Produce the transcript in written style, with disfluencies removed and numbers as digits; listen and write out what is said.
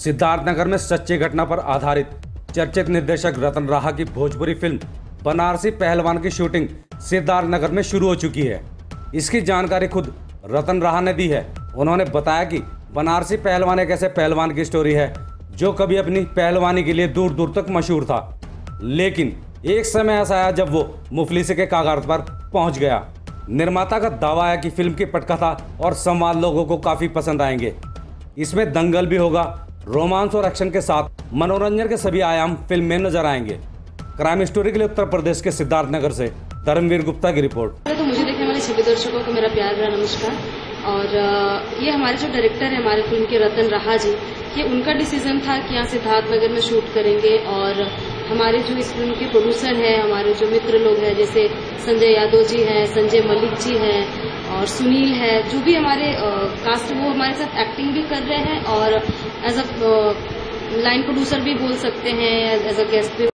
सिद्धार्थनगर में सच्ची घटना पर आधारित चर्चित निर्देशक रतन राहा की भोजपुरी फिल्म बनारसी पहलवान की शूटिंग सिद्धार्थनगर में शुरू हो चुकी है। इसकी जानकारी खुद रतन राहा ने दी है। उन्होंने बताया कि बनारसी पहलवान एक ऐसे पहलवान की स्टोरी है जो कभी अपनी पहलवानी के लिए दूर दूर तक मशहूर था, लेकिन एक समय ऐसा आया जब वो मुफलिसी के कागार पर पहुंच गया। निर्माता का दावा है कि फिल्म की पटकथा और संवाद लोगों को काफी पसंद आएंगे। इसमें दंगल भी होगा, रोमांस और एक्शन के साथ मनोरंजन के सभी आयाम फिल्म में नजर आएंगे। क्राइम स्टोरी के लिए उत्तर प्रदेश के सिद्धार्थनगर से धर्मवीर गुप्ता की रिपोर्ट। तो मुझे देखने वाले सभी दर्शकों को मेरा प्यार भरा नमस्कार। और ये हमारे जो डायरेक्टर है हमारे फिल्म के रतन राहा जी, ये उनका डिसीजन था कि यहाँ सिद्धार्थनगर में शूट करेंगे। और हमारे जो इस फिल्म के प्रोड्यूसर हैं, हमारे जो मित्र लोग हैं जैसे संजय यादव जी हैं, संजय मलिक जी हैं और सुनील है, जो भी हमारे कास्ट वो हमारे साथ एक्टिंग भी कर रहे हैं और एज अ लाइन प्रोड्यूसर भी बोल सकते हैं, एज अ गेस्ट भी